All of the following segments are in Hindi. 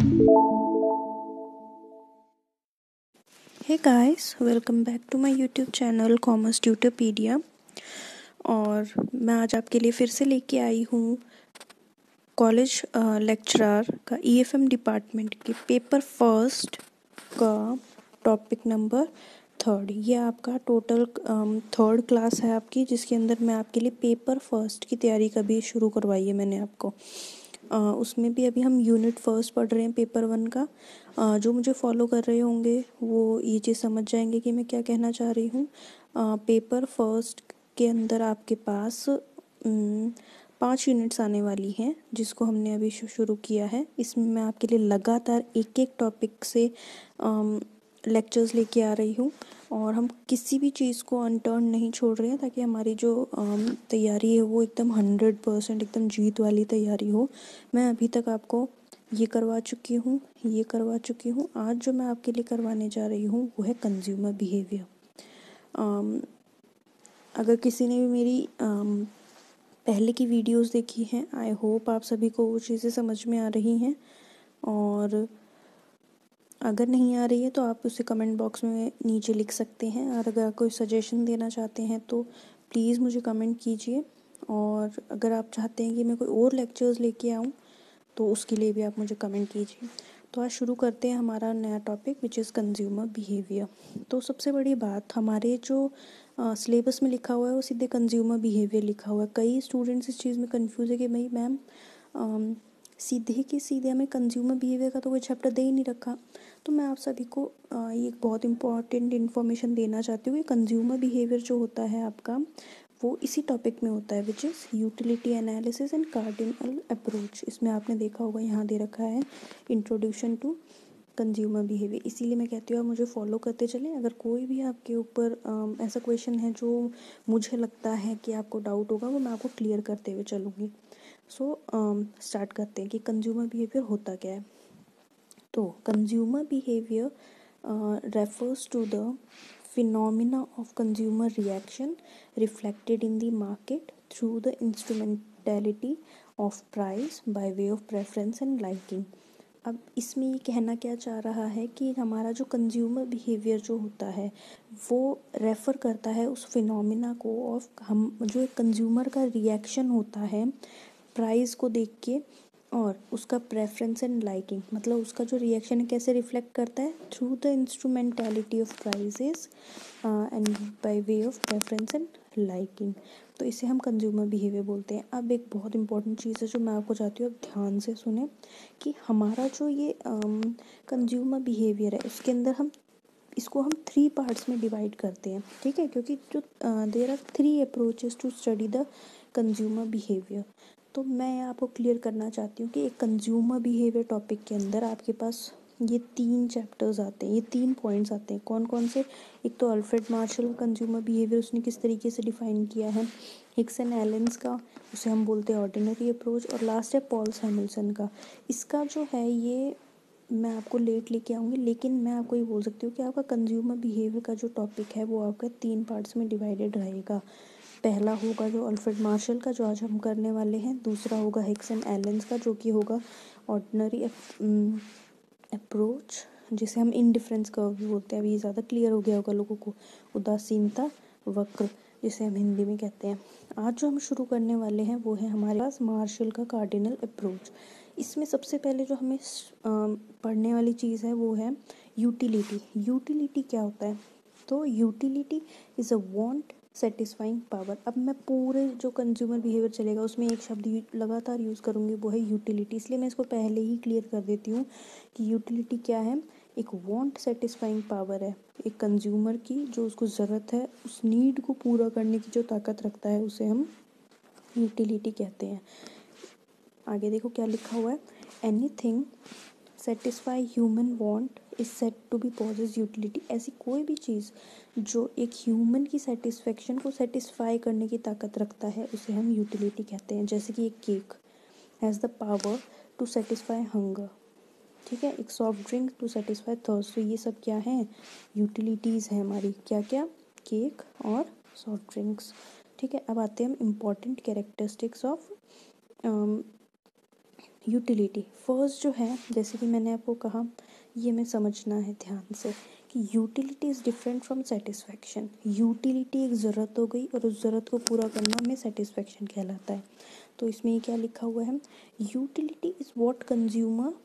Hey guys, welcome back to my YouTube channel commerce Tutorpedia. और मैं आज आपके लिए फिर से लेके आई हूँ कॉलेज लेक्चरर का ईएफएम डिपार्टमेंट के पेपर फर्स्ट का टॉपिक नंबर 3। ये आपका टोटल 3rd क्लास है आपकी, जिसके अंदर मैं आपके लिए पेपर फर्स्ट की तैयारी का भी शुरू करवाई है मैंने आपको। उसमें भी अभी हम यूनिट फर्स्ट पढ़ रहे हैं पेपर 1 का। जो मुझे फॉलो कर रहे होंगे वो ये चीज़ समझ जाएंगे कि मैं क्या कहना चाह रही हूँ। पेपर फर्स्ट के अंदर आपके पास 5 यूनिट्स आने वाली हैं, जिसको हमने अभी शुरू किया है। इसमें मैं आपके लिए लगातार एक एक टॉपिक से लेक्चर्स लेके आ रही हूँ, और हम किसी भी चीज़ को अनटर्न नहीं छोड़ रहे हैं, ताकि हमारी जो तैयारी है वो एकदम 100% एकदम जीत वाली तैयारी हो। मैं अभी तक आपको ये करवा चुकी हूँ। आज जो मैं आपके लिए करवाने जा रही हूँ वो है कंज्यूमर बिहेवियर। अगर किसी ने भी मेरी पहले की वीडियोस देखी हैं, आई होप आप सभी को वो चीज़ें समझ में आ रही हैं, और अगर नहीं आ रही है तो आप उसे कमेंट बॉक्स में नीचे लिख सकते हैं। और अगर कोई सजेशन देना चाहते हैं तो प्लीज़ मुझे कमेंट कीजिए। और अगर आप चाहते हैं कि मैं कोई और लेक्चर्स लेके आऊँ तो उसके लिए भी आप मुझे कमेंट कीजिए। तो आज शुरू करते हैं हमारा नया topic, which is consumer behaviour. तो सबसे बड़ी बात, हमारे जो सिलेबस में लिखा हुआ है वो सीधे कंज्यूमर बिहेवियर लिखा हुआ है। कई स्टूडेंट्स इस चीज़ में कंफ्यूज है कि भाई मैम सीधे के सीधे हमें कंज्यूमर बिहेवियर का तो कोई चैप्टर दे ही नहीं रखा। तो मैं आप सभी को ये एक बहुत इंपॉर्टेंट इन्फॉर्मेशन देना चाहती हूँ कि कंज्यूमर बिहेवियर जो होता है आपका, वो इसी टॉपिक में होता है, which is utility analysis and cardinal approach. इसमें आपने देखा होगा यहाँ दे रखा है इंट्रोड्यूशन टू कंज्यूमर बिहेवियर। इसीलिए मैं कहती हूँ आप मुझे फॉलो करते चलें। अगर कोई भी आपके ऊपर ऐसा क्वेश्चन है जो मुझे लगता है कि आपको डाउट होगा, वो मैं आपको क्लियर करते हुए चलूँगी। सो स्टार्ट करते हैं कि कंज्यूमर बिहेवियर होता क्या है। तो consumer behaviour refers to the phenomena of consumer reaction reflected in the market through the instrumentality of price by way of preference and liking। अब इसमें ये कहना क्या चाह रहा है कि हमारा जो कंज्यूमर बिहेवियर जो होता है वो रेफ़र करता है उस फिनोमिना को ऑफ हम जो एक कंज्यूमर का रिएक्शन होता है प्राइस को देख के, और उसका प्रेफरेंस एंड लाइकिंग, मतलब उसका जो रिएक्शन है कैसे रिफ्लेक्ट करता है through the instrumentality of prices and by way of preference and liking. तो इसे हम कंज्यूमर बिहेवियर बोलते हैं। अब एक बहुत इंपॉर्टेंट चीज़ है जो मैं आपको चाहती हूँ आप ध्यान से सुने, कि हमारा जो ये कंज्यूमर बिहेवियर है उसके अंदर हम इसको हम 3 पार्ट्स में डिवाइड करते हैं, ठीक है, क्योंकि जो there are 3 approaches to study the consumer behaviour. तो मैं आपको क्लियर करना चाहती हूँ कि एक कंज्यूमर बिहेवियर टॉपिक के अंदर आपके पास ये 3 चैप्टर्स आते हैं, ये 3 पॉइंट्स आते हैं। कौन कौन से? एक तो अल्फ्रेड मार्शल कंज्यूमर बिहेवियर, उसने किस तरीके से डिफाइन किया है। हिक्स एंड एलेंस का, उसे हम बोलते हैं ऑर्डिनरी अप्रोच। और लास्ट है पॉल सैमुअल्सन का। इसका जो है ये मैं आपको लेट लेके आऊँगी, लेकिन मैं आपको ये बोल सकती हूँ कि आपका कंज्यूमर बिहेवियर का जो टॉपिक है वो आपका 3 पार्ट्स में डिवाइडेड रहेगा। पहला होगा जो अल्फ्रेड मार्शल का, जो आज हम करने वाले हैं। दूसरा होगा हिक्स एंड एलेंस का, जो कि होगा ऑर्डिनरी अप्रोच, जिसे हम इंडिफरेंस कर्व भी बोलते हैं। अभी ये ज़्यादा क्लियर हो गया होगा लोगों को। उदासीनता वक्र, जिसे हम हिंदी में कहते हैं। आज जो हम शुरू करने वाले हैं वो है हमारे पास मार्शल का कार्डिनल अप्रोच। इसमें सबसे पहले जो हमें पढ़ने वाली चीज़ है वो है यूटिलिटी। यूटिलिटी क्या होता है? तो utility is a want satisfying power. अब मैं पूरे जो कंज्यूमर बिहेवियर चलेगा उसमें एक शब्द लगातार यूज़ करूँगी, वो है यूटिलिटी। इसलिए मैं इसको पहले ही क्लियर कर देती हूँ कि यूटिलिटी क्या है। एक वांट सेटिस्फाइंग पावर है एक कंज्यूमर की, जो उसको ज़रूरत है, उस नीड को पूरा करने की जो ताकत रखता है, उसे हम यूटिलिटी कहते हैं। आगे देखो क्या लिखा हुआ है। Anything satisfy human want is set to be possess utility. ऐसी कोई भी चीज़ जो एक ह्यूमन की सेटिस्फेक्शन को सेटिस्फाई करने की ताकत रखता है, उसे हम यूटिलिटी कहते हैं। जैसे कि एक cake has the power to satisfy hunger, ठीक है। एक soft drink to satisfy thirst. तो ये सब क्या है? यूटिलिटीज़ हैं हमारी। क्या क्या? केक और सॉफ्ट ड्रिंक्स, ठीक है। अब आते हैं हम important characteristics of utility first जो है, जैसे कि मैंने आपको कहा, ये हमें समझना है ध्यान से कि utility is different from satisfaction. Utility एक ज़रूरत हो गई और उस ज़रूरत को पूरा करना हमें सेटिस्फैक्शन कहलाता है। तो इसमें ये क्या लिखा हुआ है, utility is what consumer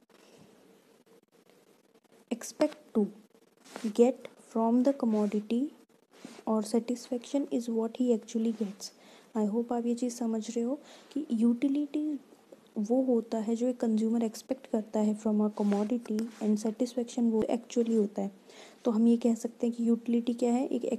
expect to get from the commodity और satisfaction is what he actually gets। I hope आप ये चीज़ समझ रहे हो कि यूटिलिटी वो होता है जो एक कंज्यूमर एक्सपेक्ट करता है from a commodity, and satisfaction वो एक्चुअली होता है। तो हम ये कह सकते हैं कि यूटिलिटी क्या है, एक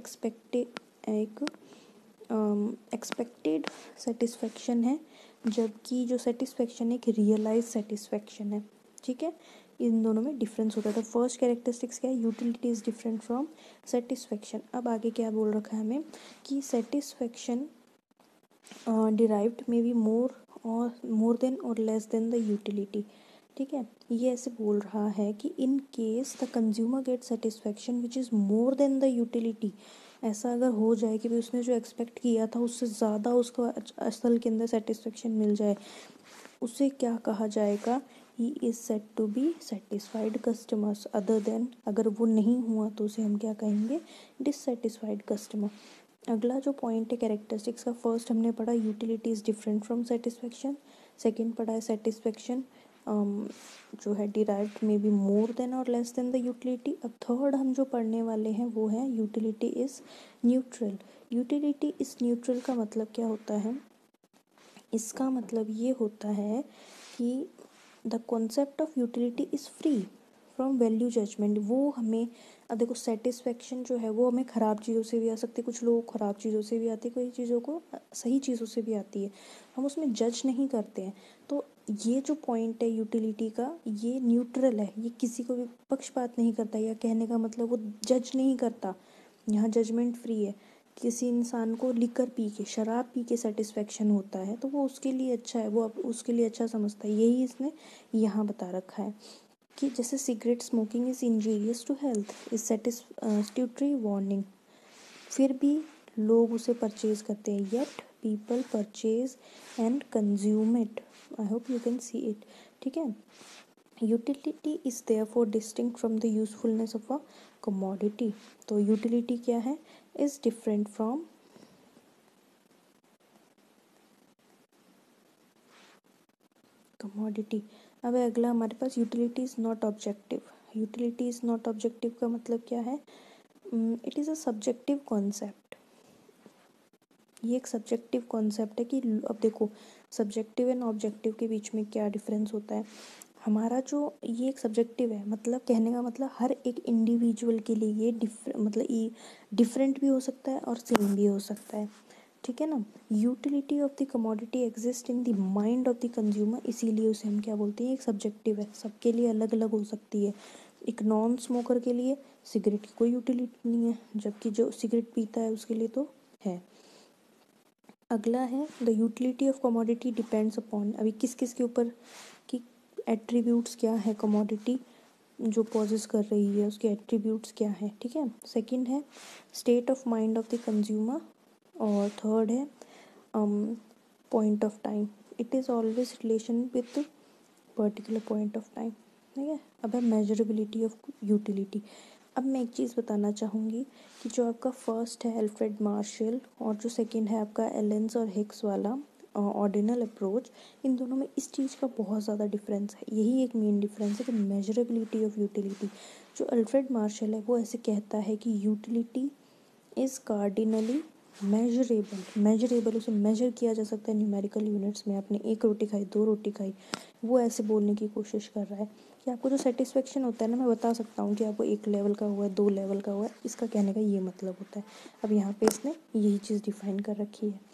एक्सपेक्टेड सेटिस्फेक्शन है, जबकि जो सेटिस्फेक्शन एक रियलाइज सेटिस्फेक्शन है। ठीक है, इन दोनों में डिफरेंस होता है। तो फर्स्ट कैरेक्टरिस्टिक्स क्या है, utility is different from satisfaction. अब आगे क्या बोल रखा है हमें कि satisfaction derived may be more than और लेस देन द यूटिलिटी। ठीक है, ये ऐसे बोल रहा है कि in case the consumer get satisfaction which is more than the utility. ऐसा अगर हो जाए कि भाई उसने जो एक्सपेक्ट किया था उससे ज़्यादा उसको असल के अंदर सेटिस्फेक्शन मिल जाए, उसे क्या कहा जाएगा, he is set to be satisfied customers. Other than, अगर वो नहीं हुआ तो उसे हम क्या कहेंगे, डिससेटिस्फाइड कस्टमर। अगला जो पॉइंट है कैरेक्टरिस्टिक्स का, फर्स्ट हमने पढ़ा utility is different from satisfaction, second पढ़ा है सेटिस्फेक्शन जो है derived may be more than और लेस देन द यूटिलिटी। अब थर्ड हम जो पढ़ने वाले हैं वो है utility is neutral. Utility is neutral का मतलब क्या होता है, इसका मतलब ये होता है कि the concept of utility is free from value judgement. वो हमें, अब देखो सेटिस्फेक्शन जो है वो हमें ख़राब चीज़ों से भी आ सकती है, कुछ लोग ख़राब चीज़ों से भी आती है, कोई चीज़ों को सही चीज़ों से भी आती है, हम उसमें जज नहीं करते हैं। तो ये जो पॉइंट है यूटिलिटी का, ये न्यूट्रल है, ये किसी को भी पक्षपात नहीं करता, या कहने का मतलब वो जज नहीं करता, यहाँ जजमेंट फ्री है। किसी इंसान को लिकर पी के, शराब पी के सेटिस्फेक्शन होता है तो वो उसके लिए अच्छा है, वो उसके लिए अच्छा समझता है। यही इसने यहाँ बता रखा है कि जैसे cigarette smoking is injurious to health is statutory warning, फिर भी लोग उसे परचेज करते हैं, yet people purchase and consume it. I hope you can see it. ठीक है, utility is therefore distinct from the usefulness of a commodity. तो यूटिलिटी क्या है, इज़ डिफरेंट फ्रॉम कमोडिटी। अब अगला हमारे पास utility is not objective. Utility is not objective का मतलब क्या है, it is a subjective concept. ये एक सब्जेक्टिव कॉन्सेप्ट है कि अब देखो सब्जेक्टिव एंड ऑब्जेक्टिव के बीच में क्या डिफरेंस होता है। हमारा जो ये एक सब्जेक्टिव है, मतलब कहने का मतलब हर एक इंडिविजुअल के लिए ये मतलब ये डिफरेंट भी हो सकता है और सेम भी हो सकता है। ठीक है ना, utility of the commodity exist in the mind of the consumer, इसीलिए उसे हम क्या बोलते हैं, एक सब्जेक्टिव है, सबके लिए अलग अलग हो सकती है। एक नॉन स्मोकर के लिए सिगरेट की कोई यूटिलिटी नहीं है, जबकि जो सिगरेट पीता है उसके लिए तो है। अगला है the utility of commodity depends upon, अभी किस किस के ऊपर कि एट्रीब्यूट्स क्या है, कमोडिटी जो पॉजेस कर रही है उसके एट्रीब्यूट्स क्या है। ठीक है, सेकंड है state of mind of the consumer, और थर्ड है point of time, it is always relation with particular point of time. ठीक है, अब है मेजरेबिलिटी ऑफ यूटिलिटी। अब मैं एक चीज़ बताना चाहूँगी कि जो आपका फर्स्ट है अल्फ्रेड मार्शल और जो सेकंड है आपका एलेंस और हिक्स वाला ऑर्डिनल अप्रोच, इन दोनों में इस चीज़ का बहुत ज़्यादा डिफरेंस है। यही एक मेन डिफरेंस है कि मेजरेबिलिटी ऑफ यूटिलिटी। जो अल्फ्रेड मार्शल है वो ऐसे कहता है कि यूटिलिटी इज़ कार्डिनली मेजरेबल, उसे मेजर किया जा सकता है न्यूमेरिकल यूनिट्स में। आपने एक रोटी खाई, दो रोटी खाई, वो ऐसे बोलने की कोशिश कर रहा है कि आपको जो सेटिस्फेक्शन होता है ना, मैं बता सकता हूँ कि आपको 1 लेवल का हुआ है, 2 लेवल का हुआ है, इसका कहने का ये मतलब होता है। अब यहाँ पे इसने यही चीज़ डिफाइन कर रखी है।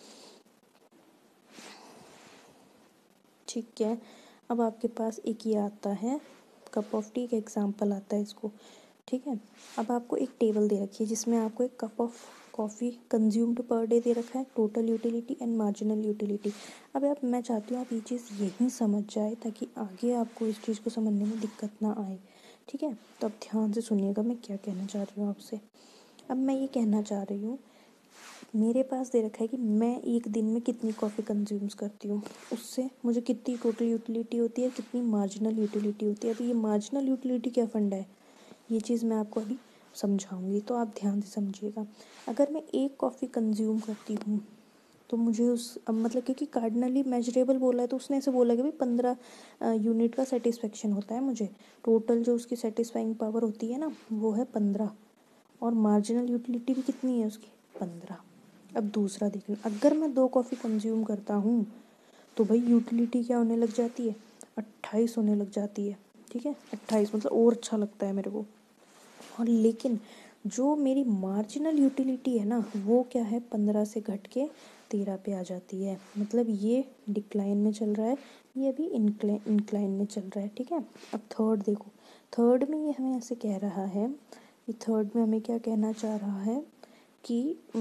ठीक है, अब आपके पास एक ये आता है कप ऑफ टी का एग्जाम्पल आता है इसको। ठीक है, अब आपको एक टेबल दे रखी है जिसमें आपको एक cup of coffee consumed per day दे रखा है, total utility and marginal utility. अब मैं चाहती हूँ आप ये चीज़ यहीं समझ जाए ताकि आगे आपको इस चीज़ को समझने में दिक्कत ना आए। ठीक है, तो अब ध्यान से सुनिएगा मैं क्या कहना चाह रही हूँ आपसे। अब मैं ये कहना चाह रही हूँ मेरे पास दे रखा है कि मैं एक दिन में कितनी कॉफ़ी कंज्यूम्स करती हूँ, उससे मुझे कितनी टोटल यूटिलिटी होती है, कितनी मार्जिनल यूटिलिटी होती है। अभी ये मार्जिनल यूटिलिटी क्या फंडा है, ये चीज़ मैं आपको अभी समझाऊंगी, तो आप ध्यान से समझिएगा। अगर मैं एक कॉफ़ी कंज्यूम करती हूँ तो मुझे मतलब क्योंकि कार्डिनली मेजरेबल बोला है तो उसने ऐसे बोला कि भाई 15 यूनिट का सेटिस्फेक्शन होता है मुझे। टोटल जो उसकी सेटिस्फाइंग पावर होती है ना वो है 15, और मार्जिनल यूटिलिटी भी कितनी है उसकी, 15। अब दूसरा देखना, अगर मैं 2 कॉफ़ी कंज्यूम करता हूँ तो भाई यूटिलिटी क्या होने लग जाती है, 28 होने लग जाती है। ठीक है, 28 मतलब और अच्छा लगता है मेरे को। और लेकिन जो मेरी मार्जिनल यूटिलिटी है ना वो क्या है, 15 से घट के 13 पे आ जाती है। मतलब ये डिक्लाइन में चल रहा है, ये अभी इंक्लाइन में चल रहा है। ठीक है, अब थर्ड देखो, थर्ड में ये हमें ऐसे कह रहा है, ये थर्ड में हमें क्या कहना चाह रहा है कि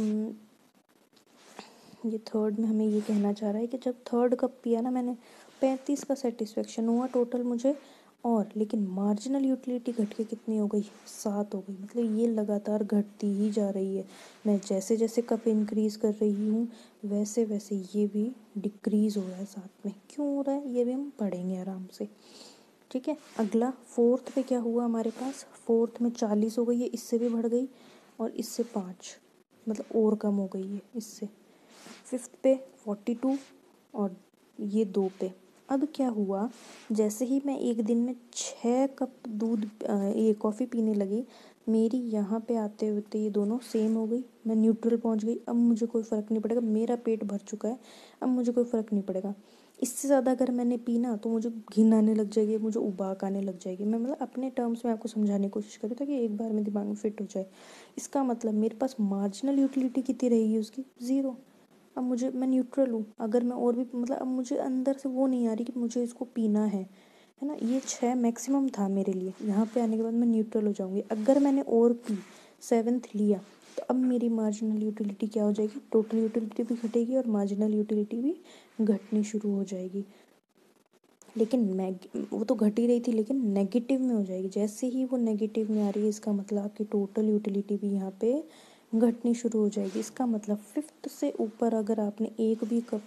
ये थर्ड में हमें ये कहना चाह रहा है कि जब थर्ड कप पिया ना मैंने, 35 का सेटिस्फेक्शन हुआ टोटल मुझे, और लेकिन मार्जिनल यूटिलिटी घट के कितनी हो गई, 7 हो गई। मतलब ये लगातार घटती ही जा रही है। मैं जैसे जैसे कप इंक्रीज़ कर रही हूँ वैसे वैसे ये भी डिक्रीज़ हो रहा है साथ में। क्यों हो रहा है ये भी हम पढ़ेंगे आराम से। ठीक है, अगला फोर्थ पे क्या हुआ हमारे पास, फोर्थ में 40 हो गई है, इससे भी बढ़ गई, और इससे 5 मतलब और कम हो गई है इससे। फिफ्थ पे 42, और ये 2 पे। अब क्या हुआ, जैसे ही मैं एक दिन में 6 कप दूध ये कॉफ़ी पीने लगी, मेरी यहाँ पे आते होते ये दोनों सेम हो गई, मैं न्यूट्रल पहुँच गई। अब मुझे कोई फ़र्क नहीं पड़ेगा, मेरा पेट भर चुका है, अब मुझे कोई फ़र्क नहीं पड़ेगा। इससे ज़्यादा अगर मैंने पीना तो मुझे घिन आने लग जाएगी, मुझे उबाक आने लग जाएगी। मैं मतलब अपने टर्म्स में आपको समझाने की कोशिश करूँ ताकि एक बार में दिमाग में फिट हो जाए। इसका मतलब मेरे पास मार्जिनल यूटिलिटी कितनी रहेगी उसकी, 0। अब मैं न्यूट्रल हूँ। अगर मैं और भी मतलब अब मुझे अंदर से वो नहीं आ रही कि मुझे इसको पीना है ना। ये 6 मैक्सिमम था मेरे लिए, यहाँ पे आने के बाद मैं न्यूट्रल हो जाऊँगी। अगर मैंने और पी 7th लिया तो अब मेरी मार्जिनल यूटिलिटी क्या हो जाएगी, टोटल यूटिलिटी भी घटेगी और मार्जिनल यूटिलिटी भी घटनी शुरू हो जाएगी। लेकिन वो तो घट ही रही थी लेकिन नेगेटिव में हो जाएगी। जैसे ही वो नेगेटिव में आ रही है इसका मतलब आपकी टोटल यूटिलिटी भी यहाँ पे घटनी शुरू हो जाएगी। इसका मतलब 5th से ऊपर अगर आपने एक भी कप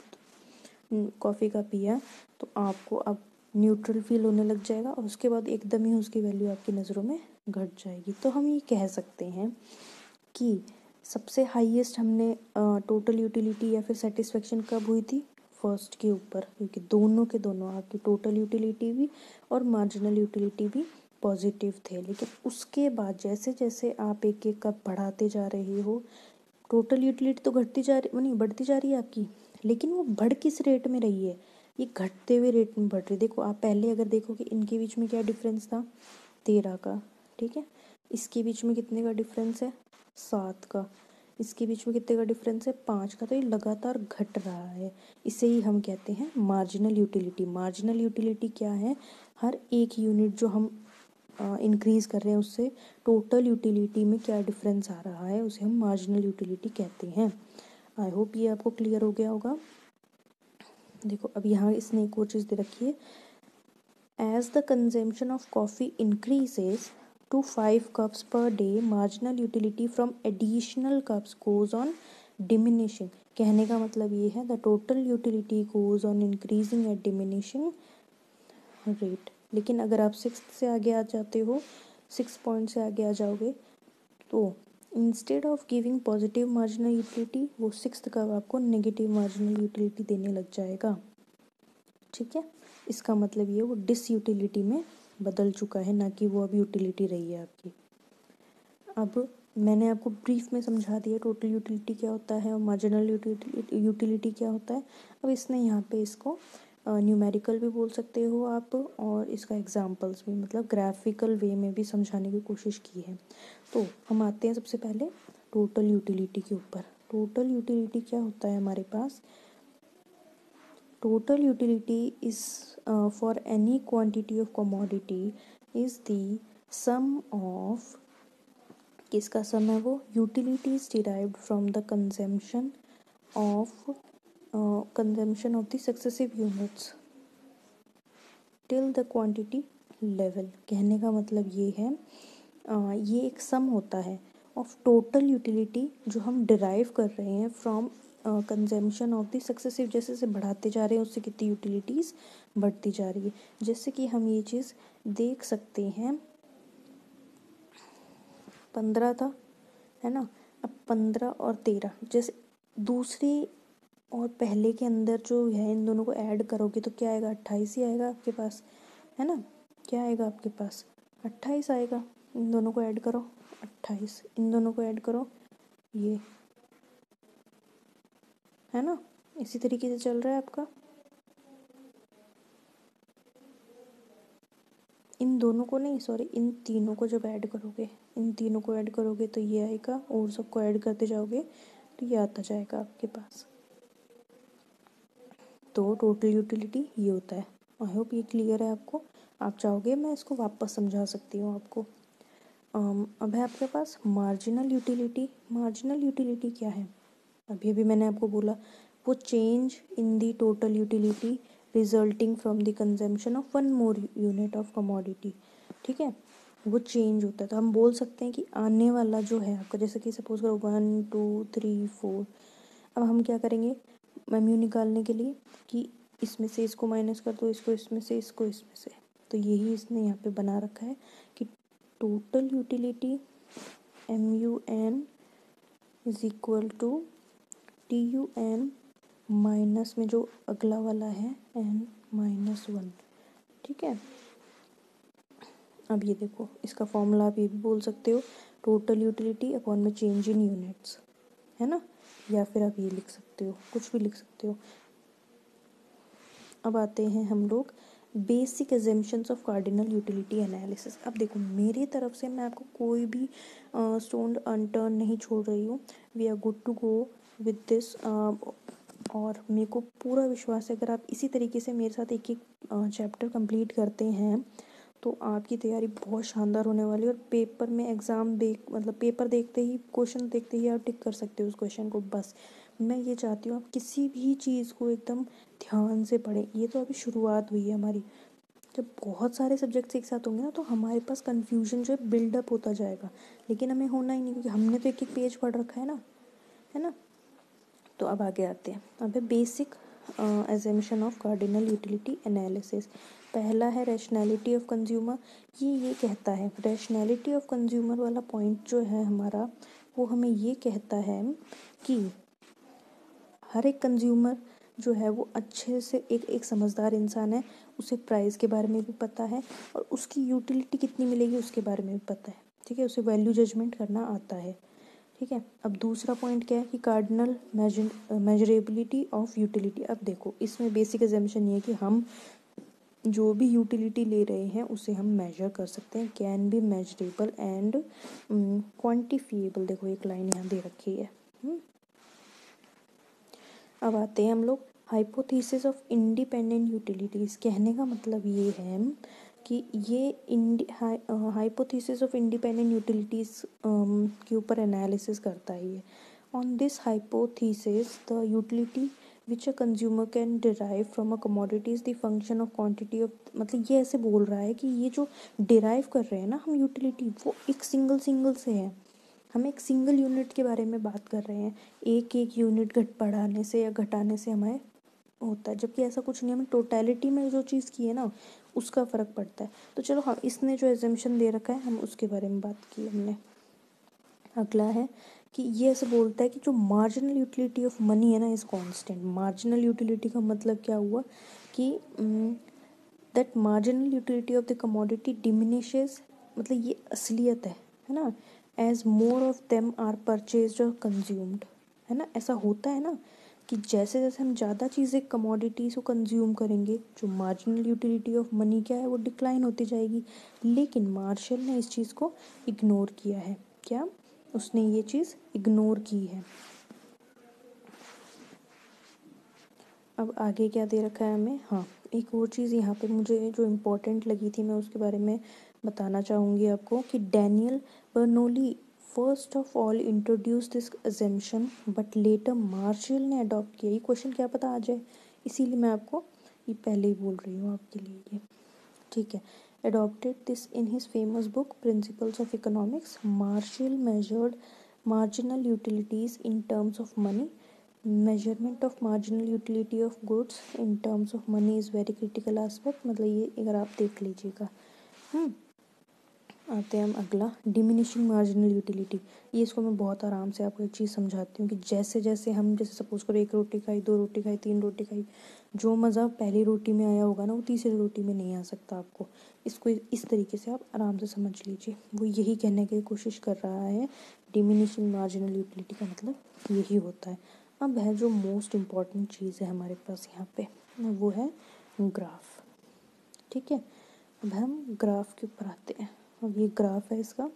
कॉफ़ी का पिया तो आपको अब न्यूट्रल फील होने लग जाएगा, और उसके बाद एकदम ही उसकी वैल्यू आपकी नज़रों में घट जाएगी। तो हम ये कह सकते हैं कि सबसे हाईएस्ट हमने टोटल यूटिलिटी या फिर सेटिस्फेक्शन कब हुई थी, फर्स्ट के ऊपर, क्योंकि दोनों के दोनों आपकी टोटल यूटिलिटी भी और मार्जिनल यूटिलिटी भी पॉजिटिव थे। लेकिन उसके बाद जैसे जैसे आप एक एक कप बढ़ाते जा रहे हो, टोटल यूटिलिटी तो घटती जा रही नहीं बढ़ती जा रही है आपकी, लेकिन वो बढ़ किस रेट में रही है, ये घटते हुए रेट में बढ़ रही है। देखो आप पहले अगर देखो कि इनके बीच में क्या डिफरेंस था, 13 का। ठीक है, इसके बीच में कितने का डिफरेंस है, 7 का। इसके बीच में कितने का डिफरेंस है, 5 का। तो ये लगातार घट रहा है, इसे ही हम कहते हैं मार्जिनल यूटिलिटी। मार्जिनल यूटिलिटी क्या है, हर एक यूनिट जो हम इंक्रीज़ कर रहे हैं उससे टोटल यूटिलिटी में क्या डिफरेंस आ रहा है, उसे हम मार्जिनल यूटिलिटी कहते हैं। आई होप ये आपको क्लियर हो गया होगा। देखो अब यहाँ इसने एक और चीज़ दे रखी है, as the consumption of coffee increases to 5 cups per day, marginal utility from additional cups goes on diminishing। कहने का मतलब ये है, the total utility goes on increasing at diminishing rate। लेकिन अगर आप 6th से आगे आ जाते हो, 6 पॉइंट से आगे आ जाओगे तो instead of giving positive marginal utility वो 6th का आपको नेगेटिव मार्जिनल यूटिलिटी देने लग जाएगा। ठीक है, इसका मतलब ये वो डिस यूटिलिटी में बदल चुका है, ना कि वो अब यूटिलिटी रही है आपकी। अब मैंने आपको ब्रीफ में समझा दिया टोटल यूटिलिटी क्या होता है और मार्जिनल यूटिलिटी क्या होता है। अब इसने यहाँ पे इसको न्यूमेरिकल भी बोल सकते हो आप, और इसका एग्जांपल्स भी मतलब ग्राफिकल वे में भी समझाने की कोशिश की है। तो हम आते हैं सबसे पहले टोटल यूटिलिटी के ऊपर। टोटल यूटिलिटी क्या होता है हमारे पास, total utility is for any quantity of commodity is the sum of, किसका सम है वो, utilities derived from the consumption of the successive units till the quantity level। कहने का मतलब ये है ये एक सम होता है ऑफ टोटल यूटिलिटी जो हम डिराइव कर रहे हैं from consumption of the successive, जैसे जैसे बढ़ाते जा रहे हैं उससे कितनी यूटिलिटीज़ बढ़ती जा रही है। जैसे कि हम ये चीज़ देख सकते हैं, 15 था, है ना, अब 15 और 13 जैसे दूसरे और पहले के अंदर जो है इन दोनों को ऐड करोगे तो क्या आएगा, 28 ही आएगा आपके पास, है ना। क्या आएगा आपके पास, 28 आएगा। इन दोनों को ऐड करो 28, इन दोनों को ऐड करो ये, है ना। इसी तरीके से चल रहा है आपका। इन दोनों को नहीं, सॉरी, इन तीनों को जब ऐड करोगे, इन तीनों को ऐड करोगे तो ये आएगा, और सबको ऐड करते जाओगे तो ये आता जाएगा आपके पास। तो टोटल यूटिलिटी ये होता है। आई होप ये क्लियर है आपको। आप चाहोगे मैं इसको वापस समझा सकती हूँ आपको। अब है आपके पास मार्जिनल यूटिलिटी। मार्जिनल यूटिलिटी क्या है, अभी अभी मैंने आपको बोला, वो change in the total utility resulting from the consumption of one more unit of commodity. ठीक है, वो चेंज होता है। तो हम बोल सकते हैं कि आने वाला जो है आपका, जैसे कि सपोज करो 1 2 3 4, अब हम क्या करेंगे एम यू निकालने के लिए कि इसमें से इसको माइनस कर दो, इसको इसमें से, इसको इसमें से। तो यही इसने यहाँ पे बना रखा है कि total utility M U N is equal to T U N minus में जो अगला वाला है n-1। ठीक है, अब ये देखो इसका फॉर्मूला आप ये भी बोल सकते हो, टोटल यूटिलिटी अपॉन में चेंज इन यूनिट्स, है ना। या फिर आप ये लिख सकते हो, कुछ भी लिख सकते हो। अब आते हैं हम लोग basic assumptions of cardinal utility analysis. अब देखो मेरी तरफ से मैं आपको कोई भी स्टोन अनटर्न नहीं छोड़ रही हूँ। We are good to go with this. और मेरे को पूरा विश्वास है अगर आप इसी तरीके से मेरे साथ एक एक चैप्टर कंप्लीट करते हैं तो आपकी तैयारी बहुत शानदार होने वाली है। और पेपर में एग्ज़ाम मतलब पेपर देखते ही, क्वेश्चन देखते ही आप टिक कर सकते हो उस क्वेश्चन को। बस मैं ये चाहती हूँ आप किसी भी चीज़ को एकदम ध्यान से पढ़ें। ये तो अभी शुरुआत हुई है हमारी, जब बहुत सारे सब्जेक्ट्स एक साथ होंगे ना तो हमारे पास कन्फ्यूजन जो है बिल्डअप होता जाएगा, लेकिन हमें होना ही नहीं क्योंकि हमने तो एक एक पेज पढ़ रखा है ना, है ना। तो अब आगे आते हैं। अब है basic assumption of cardinal utility analysis. पहला है रैशनैलिटी ऑफ कंज्यूमर। ये कहता है, रैशनैलिटी ऑफ कंज्यूमर वाला पॉइंट जो है हमारा, वो हमें ये कहता है कि हर एक कंज्यूमर जो है वो अच्छे से एक समझदार इंसान है, उसे प्राइस के बारे में भी पता है और उसकी यूटिलिटी कितनी मिलेगी उसके बारे में भी पता है। ठीक है, उसे वैल्यू जजमेंट करना आता है। ठीक है, अब दूसरा पॉइंट क्या है कि कार्डिनल मेजरेबिलिटी ऑफ यूटिलिटी। अब देखो इसमें बेसिक एजम्पशन ये है कि हम जो भी यूटिलिटी ले रहे हैं उसे हम मेजर कर सकते हैं, can be measurable and quantifiable. देखो एक लाइन यहाँ दे रखी है। अब आते हैं हम लोग हाइपोथेसिस ऑफ इंडिपेंडेंट यूटिलिटीज़। कहने का मतलब ये है कि ये हाइपोथेसिस ऑफ इंडिपेंडेंट यूटिलिटीज़ के ऊपर एनालिसिस करता है ये। On this hypothesis the utility which a consumer can derive from a commodity is the function of quantity of, मतलब ये ऐसे बोल रहा है कि ये जो डिराइव कर रहे हैं ना हम यूटिलिटी, वो एक सिंगल से है। हम एक सिंगल यूनिट के बारे में बात कर रहे हैं, एक एक यूनिट बढ़ाने से या घटाने से हमें होता है, जबकि ऐसा कुछ नहीं। हमें टोटलिटी में जो चीज़ की है ना उसका फ़र्क पड़ता है। तो चलो हाँ, इसने जो एजम्पशन दे रखा है हम उसके बारे में बात की हमने। अगला है कि ये ऐसे बोलता है कि जो मार्जिनल यूटिलिटी ऑफ मनी है ना इज़ कांस्टेंट। मार्जिनल यूटिलिटी का मतलब क्या हुआ कि that marginal utility of the commodity diminishes, मतलब ये असलियत है ना, as more of them are purchased और कंज्यूम्ड, है ना। ऐसा होता है ना कि जैसे जैसे हम ज़्यादा चीज़ें कमोडिटीज़ को कंज्यूम करेंगे, जो मार्जिनल यूटिलिटी ऑफ मनी क्या है वो डिक्लाइन होती जाएगी। लेकिन मार्शल ने इस चीज़ को इग्नोर किया है। क्या उसने ये चीज़ इग्नोर की है। अब आगे क्या दे रखा है हमें, हाँ एक और चीज़ यहाँ पे मुझे जो इम्पोर्टेंट लगी थी मैं उसके बारे में बताना चाहूँगी आपको कि Daniel Bernoulli first of all introduce this assumption but later Marshall ने अडॉप्ट किया। ये क्वेश्चन क्या पता आ जाए, इसीलिए मैं आपको ये पहले ही बोल रही हूँ आपके लिए ये। ठीक है, adopted this in his famous book Principles of Economics. Marshall measured marginal utilities in terms of money. Measurement of marginal utility of goods in terms of money is very critical aspect. मतलब ये अगर आप देख लीजिएगा। आते हैं हम अगला, डिमिनिशिंग मार्जिनल यूटिलिटी। ये इसको मैं बहुत आराम से आपको एक चीज़ समझाती हूँ कि जैसे जैसे हम, जैसे सपोज करो 1 रोटी खाई, 2 रोटी खाई, 3 रोटी खाई, जो मज़ा पहली रोटी में आया होगा ना वो तीसरी रोटी में नहीं आ सकता आपको। इसको इस तरीके से आप आराम से समझ लीजिए। वो यही कहने की कोशिश कर रहा है, डिमिनिशिंग मार्जिनल यूटिलिटी का मतलब यही होता है। अब है जो मोस्ट इम्पॉर्टेंट चीज़ है हमारे पास यहाँ पे, वो है ग्राफ। ठीक है, अब हम ग्राफ के ऊपर आते हैं। अब ये ग्राफ है इसका।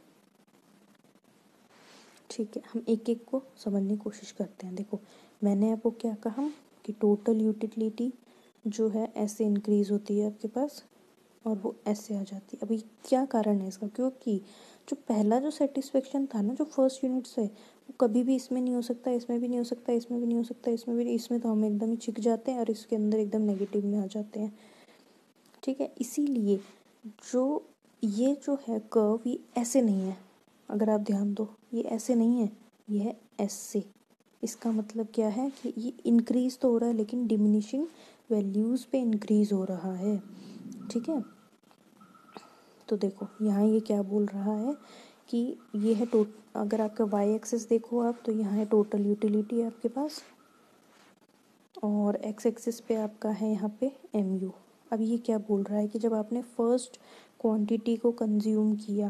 ठीक है, हम एक एक को समझने की कोशिश करते हैं। देखो, मैंने आपको क्या कहा कि टोटल यूटिलिटी जो है ऐसे इंक्रीज होती है आपके पास और वो ऐसे आ जाती है। अभी क्या कारण है इसका? क्योंकि जो पहला जो सेटिस्फेक्शन था ना, जो फर्स्ट यूनिट से, वो कभी भी इसमें नहीं हो सकता, इसमें भी नहीं हो सकता, इसमें भी नहीं हो सकता, इसमें भी नहीं, इसमें तो हम एकदम ही छिक जाते हैं और इसके अंदर एकदम नेगेटिव में आ जाते हैं। ठीक है, इसीलिए जो ये जो है कर्व, ये ऐसे नहीं है। अगर आप ध्यान दो, ये ऐसे नहीं है, ये है ऐसे। इसका मतलब क्या है कि ये इंक्रीज तो हो रहा है लेकिन डिमिनिशिंग वैल्यूज़ पे इंक्रीज हो रहा है। ठीक है, तो देखो यहाँ ये क्या बोल रहा है कि ये है अगर आपका वाई एक्सिस देखो आप, तो यहाँ है टोटल यूटिलिटी है आपके पास, और एक्स एक्सिस पे आपका है यहाँ पे एम यू। अब ये क्या बोल रहा है कि जब आपने फर्स्ट क्वांटिटी को कंज्यूम किया,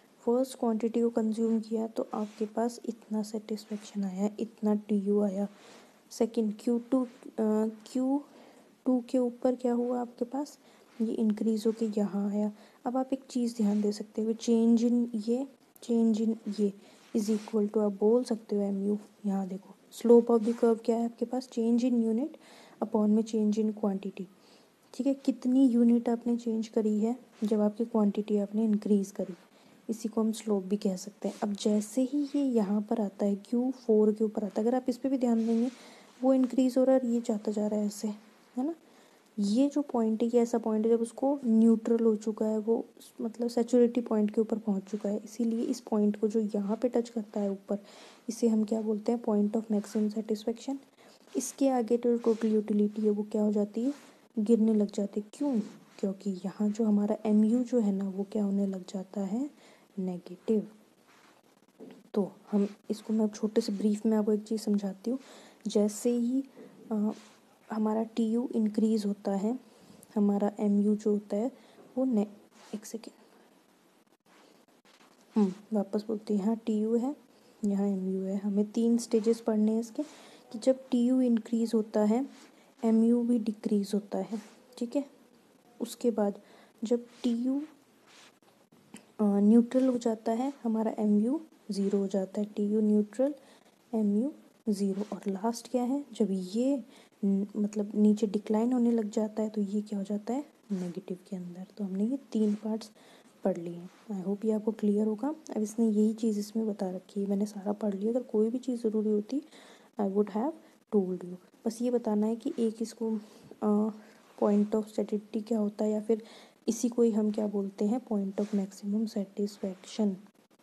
तो आपके पास इतना सेटिस्फेक्शन आया, इतना टी यू आया। सेकंड क्यू टू के ऊपर क्या हुआ आपके पास, ये इंक्रीज होके यहाँ आया। अब आप एक चीज़ ध्यान दे सकते हो, चेंज इन ये इज इक्वल टू, आप बोल सकते हो एम यू। यहाँ देखो स्लोप ऑफ द कर्व क्या है आपके पास, चेंज इन यूनिट अपॉन में चेंज इन क्वांटिटी। ठीक है, कितनी यूनिट आपने चेंज करी है जब आपकी क्वांटिटी आपने इंक्रीज करी, इसी को हम स्लोप भी कह सकते हैं। अब जैसे ही ये यहाँ पर आता है Q4 के ऊपर आता है, अगर आप इस पर भी ध्यान देंगे, वो इंक्रीज हो रहा है और ये जाता जा रहा है ऐसे, है ना। ये जो पॉइंट है, ये ऐसा पॉइंट है जब उसको न्यूट्रल हो चुका है, वो मतलब सैचुरेटी पॉइंट के ऊपर पहुंच चुका है। इसीलिए इस पॉइंट को जो यहाँ पे टच करता है ऊपर, इसे हम क्या बोलते हैं, पॉइंट ऑफ मैक्सिमम सेटिस्फेक्शन। इसके आगे जो टोटल यूटिलिटी है वो क्या हो जाती है, गिरने लग जाती है। क्यों? क्योंकि यहाँ जो हमारा एम यू जो है ना, वो क्या होने लग जाता है, नेगेटिव। तो हम इसको, मैं छोटे से ब्रीफ में आपको एक चीज़ समझाती हूँ। जैसे ही हमारा टी यू इंक्रीज होता है, हमारा एम यू जो होता है वो एक सेकेंड, वापस बोलते हैं। यहाँ टी यू है, यहाँ एम यू है। हमें 3 स्टेजेस पढ़ने हैं इसके, कि जब टी यू इंक्रीज होता है एम यू भी डिक्रीज होता है। ठीक है, उसके बाद जब टी यू न्यूट्रल हो जाता है, हमारा एम यू ज़ीरो हो जाता है। T U neutral, M U zero. और लास्ट क्या है, जब ये मतलब नीचे डिक्लाइन होने लग जाता है, तो ये क्या हो जाता है, नेगेटिव के अंदर। तो हमने ये 3 पार्ट्स पढ़ लिए हैं। आई होप ये आपको क्लियर होगा। अब इसने यही चीज़ इसमें बता रखी है, मैंने सारा पढ़ लिया। अगर कोई भी चीज़ ज़रूरी होती, I would have told you. बस ये बताना है कि एक इसको पॉइंट ऑफ सेटिस्फैक्शन क्या होता है, या फिर इसी को ही हम क्या बोलते हैं, पॉइंट ऑफ मैक्सिमम सेटिस्फैक्शन।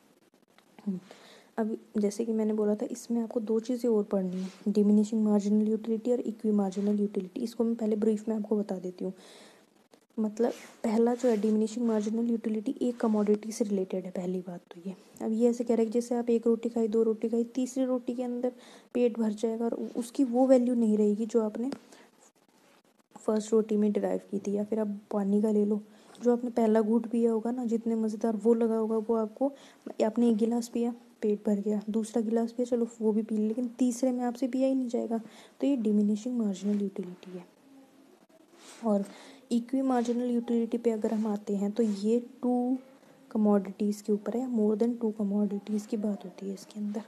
अब जैसे कि मैंने बोला था, इसमें आपको 2 चीज़ें और पढ़नी है, डिमिनिशिंग मार्जिनल यूटिलिटी और इक्वी मार्जिनल यूटिलिटी। इसको मैं पहले ब्रीफ में आपको बता देती हूँ। मतलब पहला जो है डिमिनिशिंग मार्जिनल यूटिलिटी, एक कमोडिटी से रिलेटेड है, पहली बात तो ये। अब ये ऐसे कह रहा है कि जैसे आप 1 रोटी खाई, 2 रोटी खाई, तीसरी रोटी के अंदर पेट भर जाएगा और उसकी वो वैल्यू नहीं रहेगी जो आपने फर्स्ट रोटी में डिराइव की थी। या फिर आप पानी का ले लो, जो आपने पहला घूंट पिया होगा ना, जितने मज़ेदार वो लगा होगा, वो आपको, आपने 1 गिलास पिया, पेट भर गया, दूसरा गिलास पिया, चलो वो भी पी, लेकिन तीसरे में आपसे पिया ही नहीं जाएगा। तो ये डिमिनिशिंग मार्जिनल यूटिलिटी है। और इक्वी मार्जिनल यूटिलिटी पे अगर हम आते हैं, तो ये 2 कमोडिटीज़ के ऊपर है, मोर देन 2 कमोडिटीज़ की बात होती है इसके अंदर।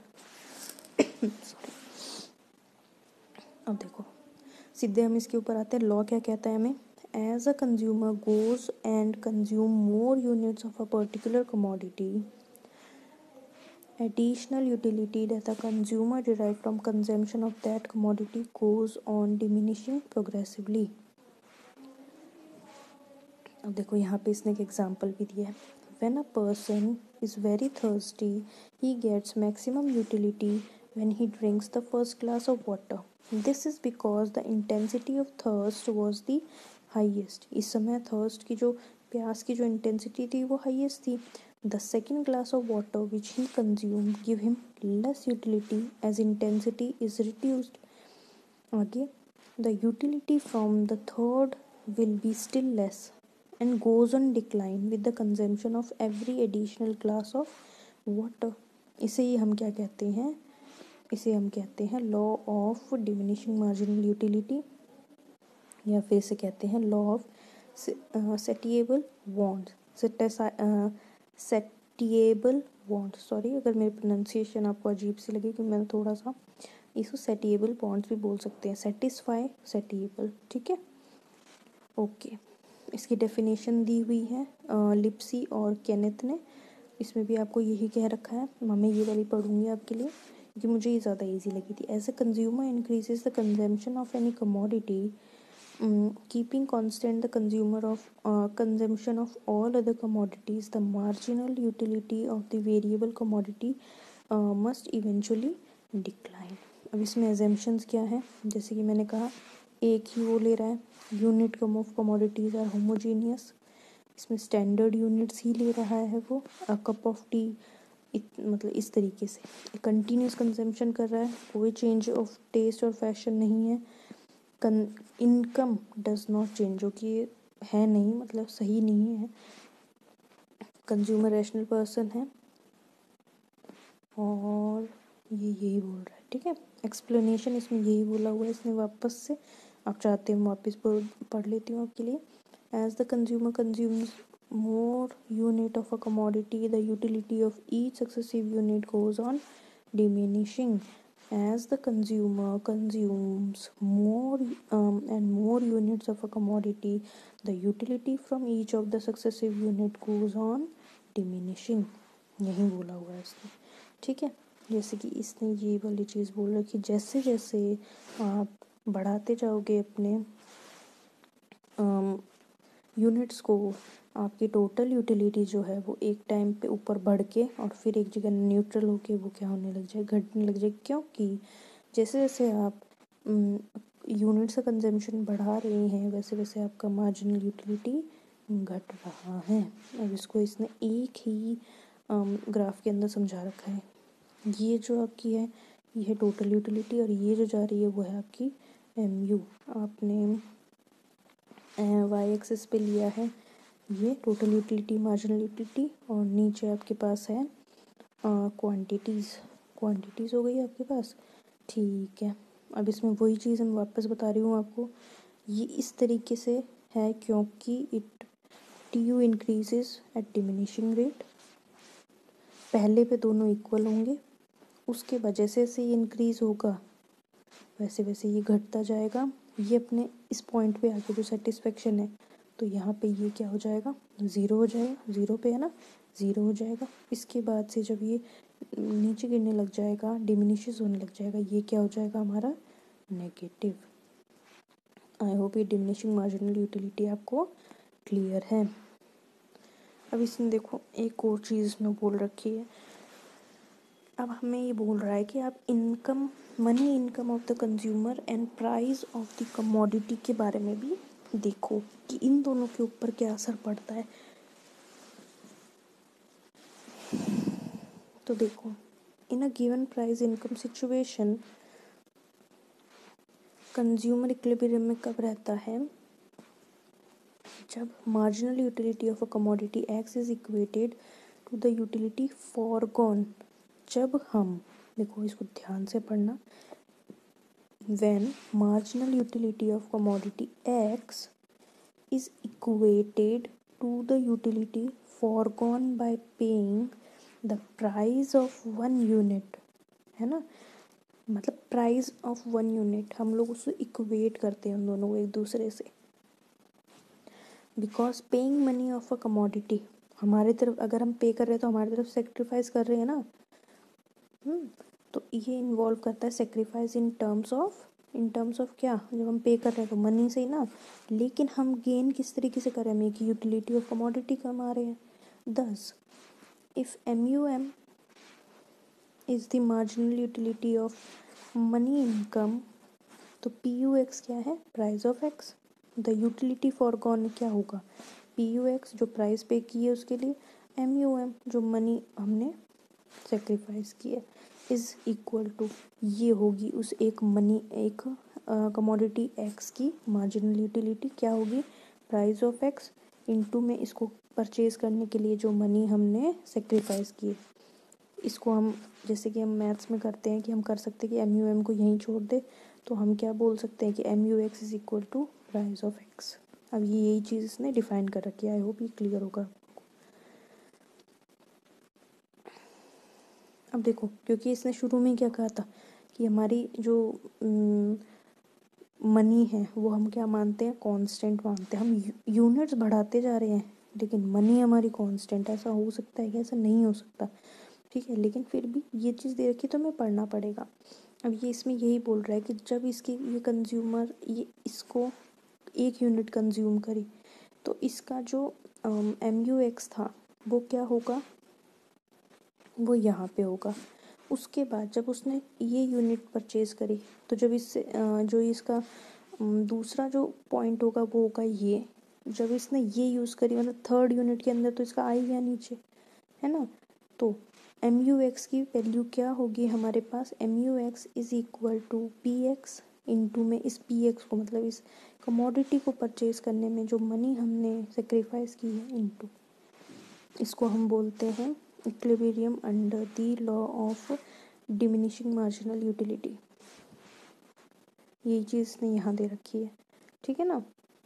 अब देखो, सीधे हम इसके ऊपर आते हैं। लॉ क्या कहता है हमें, as a consumer goes and consume more units of a particular commodity, additional utility that the consumer derive from consumption of that commodity goes on diminishing progressively. अब देखो यहाँ पे इसने एक एग्जाम्पल भी दिया है। When a person is very thirsty, he gets maximum utility when he drinks the first glass of water. This is because the intensity of thirst was the highest. इस समय thirst की जो प्यास की जो intensity थी वो highest थी. The second glass of water which he consumed give him less utility as intensity is reduced. आगे, the utility from the third will be still less and goes on decline with the consumption of every additional glass of water. इसे ही हम क्या कहते हैं? इसे हम कहते हैं law of diminishing marginal utility, या फिर इसे कहते हैं law of satiable bond, satiable bond. Sorry अगर मेरी प्रोनाउंसिएशन आपको अजीब सी लगी, क्योंकि मैंने थोड़ा सा, इसको सेटिएबल बॉन्ड्स भी बोल सकते हैं, सेटिस्फाई सेटिएबल, ठीक है। ओके, इसकी डेफिनेशन दी हुई है लिप्सी और केनेथ ने। इसमें भी आपको यही कह रखा है, मैं ये वाली पढ़ूंगी आपके लिए क्योंकि मुझे ये ज़्यादा इजी लगी थी। As a consumer increases the consumption of any commodity, keeping constant the consumer of consumption of all other commodities, the marginal utility of the variable commodity must eventually decline. अब इसमें एजम्पशंस क्या है? जैसे कि मैंने कहा, एक ही वो ले रहा है, यूनिट कम ऑफ कमोडिटीज़ आर होमोजीनियस, इसमें स्टैंडर्ड यूनिट्स ही ले रहा है वो। अ कप ऑफ टी, मतलब इस तरीके से कंटिन्यूस कंजम्पशन कर रहा है, कोई चेंज ऑफ टेस्ट और फैशन नहीं है। इनकम डज नॉट चेंज, जो कि है नहीं, मतलब सही नहीं है। कंज्यूमर रैशनल पर्सन है और ये यही बोल रहा है, ठीक है। एक्सप्लेनेशन इसमें यही बोला हुआ है इसने वापस से, आप चाहते हैं वापस पढ़ लेती हूँ आपके लिए। As the consumer consumes more unit of a commodity, the utility of each successive unit goes on diminishing. As the consumer consumes more and more units of a commodity, the utility from each of the successive unit goes on diminishing. यही बोला हुआ है इसने, ठीक है। जैसे कि इसने ये वाली चीज़ बोल रखी, जैसे जैसे आप बढ़ाते जाओगे अपने यूनिट्स को, आपकी टोटल यूटिलिटी जो है वो एक टाइम पे ऊपर बढ़ के और फिर एक जगह न्यूट्रल होके वो क्या होने लग जाए, घटने लग जाए। क्योंकि जैसे जैसे आप यूनिट्स का कंजम्पशन बढ़ा रहे हैं, वैसे वैसे आपका मार्जिनल यूटिलिटी घट रहा है। अब इसको इसने एक ही ग्राफ के अंदर समझा रखा है। ये जो आपकी है ये है टोटल यूटिलिटी, और ये जो जा रही है वो है आपकी MU। आपने वाई एक्सिस पे लिया है ये टोटल यूटिलिटी, मार्जिनल यूटिलिटी, और नीचे आपके पास है क्वांटिटीज़ हो गई आपके पास, ठीक है। अब इसमें वही चीज़ मैं वापस बता रही हूँ आपको, ये इस तरीके से है क्योंकि TU increases at diminishing rate. पहले पे दोनों इक्वल होंगे, उसके बाद जैसे जैसे ये इंक्रीज़ होगा वैसे वैसे ये घटता जाएगा। ये अपने इस पॉइंट पे आके जो सेटिस्फेक्शन है, तो यहाँ पे ये क्या हो जाएगा, ज़ीरो हो जाएगा। ज़ीरो पे है ना, ज़ीरो हो जाएगा। इसके बाद से जब ये नीचे गिरने लग जाएगा, डिमिनिशेस होने लग जाएगा, ये क्या हो जाएगा हमारा नेगेटिव। आई होप ये डिमिनिशिंग मार्जिनल यूटिलिटी आपको क्लियर है। अब इसमें देखो एक और चीज़ इसमें बोल रखी है। अब हमें ये बोल रहा है कि आप money income of the consumer and price of the commodity के बारे में भी देखो कि इन दोनों के ऊपर क्या असर पड़ता है। तो देखो, in a given price income situation consumer equilibrium में कब रहता है, जब marginal utility of a commodity X is equated to the utility forgone. जब हम, देखो इसको ध्यान से पढ़ना, when marginal utility of commodity X is equated to the utility foregone by paying the price of one unit, है ना, मतलब प्राइस ऑफ वन यूनिट, हम लोग उसको इक्वेट करते हैं उन दोनों को एक दूसरे से। Because paying money of a commodity, हमारे तरफ अगर हम पे कर रहे हैं तो हमारी तरफ सेक्रीफाइस कर रहे हैं ना, तो ये इन्वॉल्व करता है sacrifice in terms of in terms of क्या, जब हम पे कर रहे हैं तो मनी से ही ना, लेकिन हम गेन किस तरीके से कर रहे हैं, हम एक यूटिलिटी ऑफ कमोडिटी कमा रहे हैं। दस, if MUM is the marginal utility of money income, तो PUX क्या है, price of X. The utility forgone क्या होगा, PUX जो प्राइस पे की है उसके लिए, MUM जो मनी हमने सेक्रीफाइस की है, इज इक्वल टू, ये होगी उस एक मनी, एक कमोडिटी एक्स की मार्जिनल यूटिलिटी क्या होगी, प्राइस ऑफ एक्स इनटू में इसको परचेज करने के लिए जो मनी हमने सेक्रीफाइस की है। इसको हम जैसे कि हम मैथ्स में करते हैं कि हम कर सकते हैं कि MUM को यहीं छोड़ दे, तो हम क्या बोल सकते हैं कि MUX is equal to price of X. अब ये यही चीज़ इसने डिफाइन कर रखी है, आई होप ये क्लियर होगा। अब देखो, क्योंकि इसने शुरू में क्या कहा था कि हमारी जो मनी है वो हम क्या मानते हैं, कांस्टेंट मानते हैं। हम यूनिट्स बढ़ाते जा रहे हैं लेकिन मनी हमारी कांस्टेंट, ऐसा हो सकता है कि ऐसा नहीं हो सकता, ठीक है, लेकिन फिर भी ये चीज़ दे रखी तो हमें पढ़ना पड़ेगा। अब ये इसमें यही बोल रहा है कि जब इसकी ये कंज्यूमर ये इसको 1 यूनिट कंज्यूम करे तो इसका जो MUX था वो क्या होगा, वो यहाँ पे होगा। उसके बाद जब उसने ये यूनिट परचेज करी तो जब इससे जो इसका दूसरा जो पॉइंट होगा वो होगा ये, जब इसने ये यूज़ करी मतलब थर्ड यूनिट के अंदर तो इसका आ ही गया नीचे, है ना। तो MUX की वैल्यू क्या होगी हमारे पास, MUX is equal to PX into में इस PX को मतलब इस कमोडिटी को परचेज करने में जो मनी हमने सेक्रीफाइस की है इंटू, इसको हम बोलते हैं equilibrium under the law of diminishing marginal utility. यही चीज़ इसने यहाँ दे रखी है, ठीक है ना।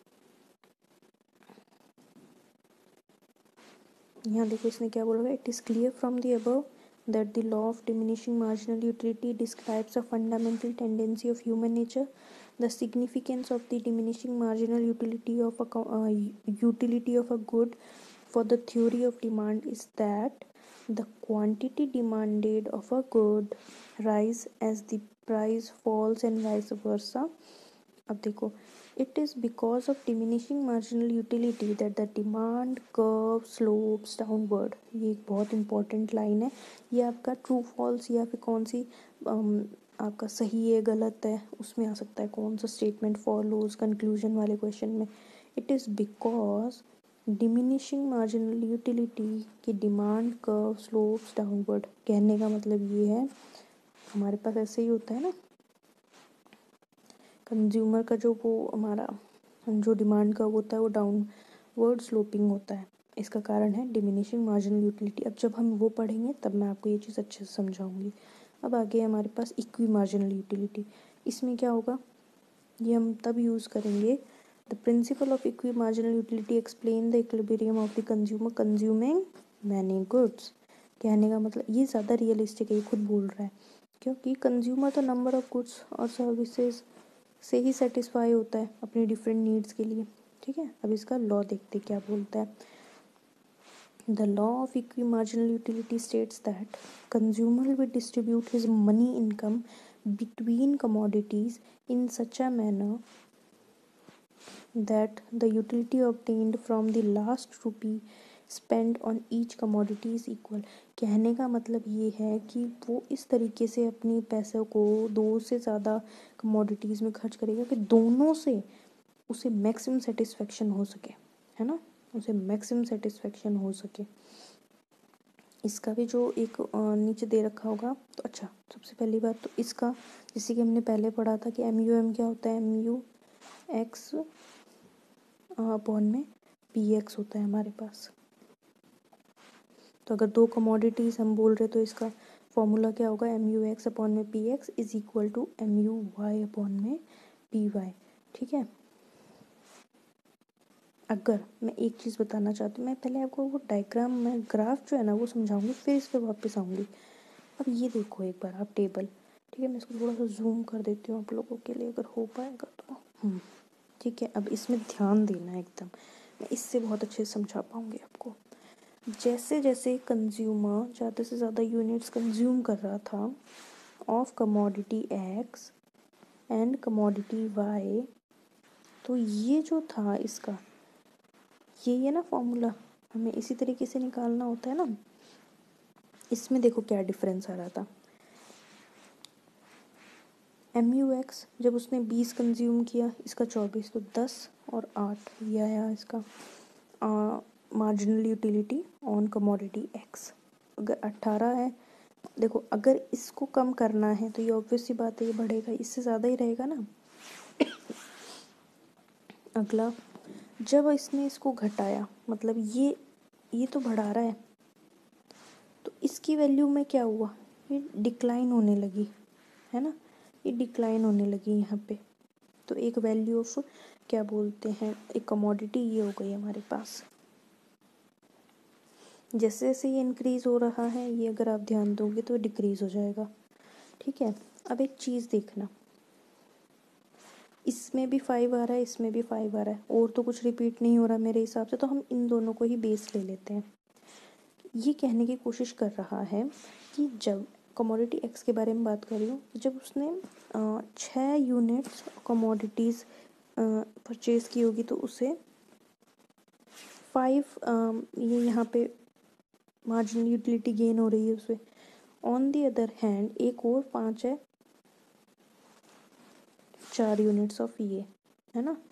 यहाँ देखो इसने क्या बोला है, it is clear from the above that the law of diminishing marginal utility describes a fundamental tendency of human nature. The significance of the diminishing marginal utility of a good for the theory of demand is that the quantity demanded of a good rise as the price falls and vice versa. अब देखो, it is because of diminishing marginal utility that the demand curve slopes downward. ये एक बहुत इंपॉर्टेंट लाइन है, ये आपका ट्रू फॉल्स या फिर कौन सी आपका सही है गलत है उसमें आ सकता है, कौन सा स्टेटमेंट फॉलोज कंक्लूजन वाले क्वेश्चन में। It is because diminishing marginal utility की डिमांड कर्व स्लोप्स डाउनवर्ड, कहने का मतलब ये है हमारे पास ऐसे ही होता है ना, कंज्यूमर का जो वो हमारा जो डिमांड का होता है वो डाउनवर्ड स्लोपिंग होता है, इसका कारण है डिमिनिशिंग मार्जिनल यूटिलिटी। अब जब हम वो पढ़ेंगे तब मैं आपको ये चीज़ अच्छे से समझाऊंगी। अब आगे हमारे पास इक्वी मार्जिनल यूटिलिटी, इसमें क्या होगा, ये हम तब यूज़ करेंगे, the principle of equi marginal utility explain the equilibrium of the consumer consuming many goods. कहने का मतलब ये ज़्यादा रियलिस्टिक है, ये खुद बोल रहा है, क्योंकि कंज्यूमर तो नंबर ऑफ गुड्स और सर्विसेज से ही सेटिस्फाई होता है अपनी डिफरेंट नीड्स के लिए, ठीक है। अब इसका लॉ देखते क्या बोलता है। The law of equi marginal utility states that consumer will distribute his money income between commodities in such a manner that the utility obtained from the last rupee spent on each commodity is equal। कहने का मतलब ये है कि वो इस तरीके से अपनी पैसों को 2 से ज़्यादा कमोडिटीज़ में खर्च करेगा कि दोनों से उसे मैक्सिमम सेटिस्फेक्शन हो सके, है ना, उसे मैक्सिमम सेटिस्फेक्शन हो सके। इसका भी जो एक नीचे दे रखा होगा तो अच्छा, सबसे पहली बात तो इसका जैसे कि हमने पहले पढ़ा था कि MUM क्या होता है, MUX अपॉन में PX होता है हमारे पास। तो अगर 2 कमोडिटीज़ हम बोल रहे तो इसका फॉर्मूला क्या होगा, MUX अपॉन में PX is equal to MUY upon में PY, ठीक है। अगर मैं एक चीज़ बताना चाहती हूँ, मैं पहले आपको वो डायग्राम में ग्राफ जो है ना वो समझाऊंगी, फिर इस पर वापस आऊँगी। अब ये देखो एक बार आप टेबल, ठीक है, मैं इसको थोड़ा सा जूम कर देती हूँ आप लोगों के लिए अगर हो पाएगा तो, ठीक है। अब इसमें ध्यान देना एकदम, मैं इससे बहुत अच्छे से समझा पाऊँगी आपको। जैसे जैसे कंज्यूमर ज़्यादा से ज़्यादा यूनिट्स कंज्यूम कर रहा था of commodity X, and commodity Y. तो ये जो था इसका, ये है ना फॉर्मूला, हमें इसी तरीके से निकालना होता है ना। इसमें देखो क्या डिफरेंस आ रहा था। MUX जब उसने 20 कंज्यूम किया, इसका 24, तो 10 और 8 ये आया इसका marginal utility on commodity X. अगर 18 है, देखो अगर इसको कम करना है तो ये ऑब्वियस सी बात है ये बढ़ेगा, इससे ज़्यादा ही रहेगा ना। अगला, जब इसने इसको घटाया, मतलब ये तो बढ़ा रहा है, तो इसकी वैल्यू में क्या हुआ, ये डिक्लाइन होने लगी है ना, ये डिक्लाइन होने लगी यहाँ पे। तो एक वैल्यू ऑफ क्या बोलते हैं, एक कमोडिटी ये हो गई हमारे पास। जैसे जैसे ये इंक्रीज़ हो रहा है, ये अगर आप ध्यान दोगे तो डिक्रीज़ हो जाएगा। ठीक है, अब एक चीज़ देखना, इसमें भी 5 आ रहा है, इसमें भी 5 आ रहा है, और तो कुछ रिपीट नहीं हो रहा मेरे हिसाब से, तो हम इन दोनों को ही बेस ले लेते हैं। ये कहने की कोशिश कर रहा है कि जब कमोडिटी एक्स के बारे में बात कर रही हूँ, जब उसने 6 यूनिट्स कमोडिटीज़ परचेज़ की होगी तो उसे 5 ये यहाँ पे मार्जिनल यूटिलिटी गेन हो रही है उसे। ऑन दी अदर हैंड एक और 5 है, 4 यूनिट्स ऑफ ये, है ना।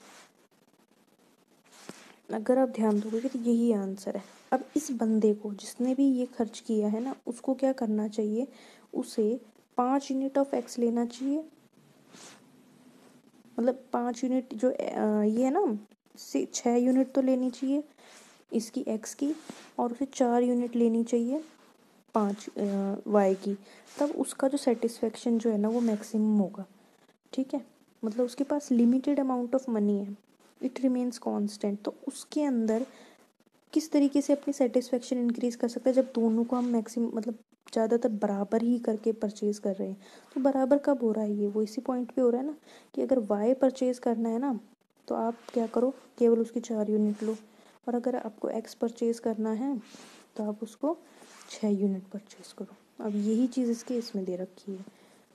अगर आप ध्यान दोगे तो यही आंसर है। अब इस बंदे को जिसने भी ये खर्च किया है ना, उसको क्या करना चाहिए, उसे 5 यूनिट ऑफ एक्स लेना चाहिए, मतलब 5 यूनिट जो ये है ना, 6 यूनिट तो लेनी चाहिए इसकी एक्स की, और उसे 4 यूनिट लेनी चाहिए 5 वाई की। तब उसका जो सेटिस्फेक्शन जो है ना वो मैक्सिमम होगा। ठीक है, मतलब उसके पास लिमिटेड अमाउंट ऑफ मनी है, इट रिमेन्स कांस्टेंट। तो उसके अंदर किस तरीके से अपनी सेटिस्फेक्शन इंक्रीज कर सकते हैं, जब दोनों को हम मैक्सिमम मतलब ज़्यादातर बराबर ही करके परचेज़ कर रहे हैं। तो बराबर कब हो रहा है, ये वो इसी पॉइंट पे हो रहा है ना, कि अगर वाई परचेज़ करना है ना, तो आप क्या करो, केवल उसकी 4 यूनिट लो, और अगर आपको एक्स परचेज़ करना है तो आप उसको 6 यूनिट परचेज़ करो। अब यही चीज़ इसके इसमें दे रखी है।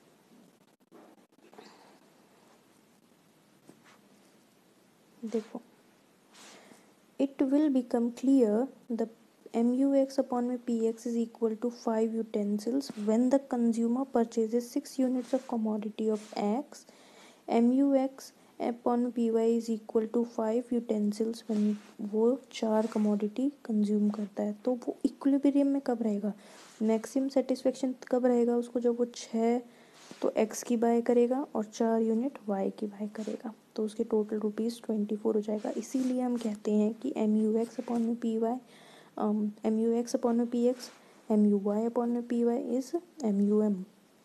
देखो, it will become clear the MUX upon PX is equal to 5 utensils when the consumer purchases 6 units of commodity of X. MUX upon PY is equal to 5 utensils when वो 4 commodity consume करता है। तो वो इक्विलिब्रियम में कब रहेगा, मैक्सिमम सेटिस्फेक्शन कब रहेगा उसको, जब वो 6 तो एक्स की बाय करेगा और 4 यूनिट वाई की बाय करेगा, तो उसके टोटल ₹24 हो जाएगा। इसीलिए हम कहते हैं कि MUX अपॉन में PY, MUX अपॉन में PX, MUY अपॉन में PY इज MUM।